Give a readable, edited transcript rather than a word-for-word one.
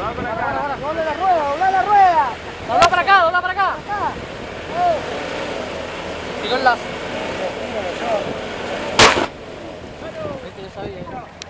Doble la rueda, dobla la rueda. Dobla para acá, dobla para acá. Sigo el lazo. Viste, yo sabía.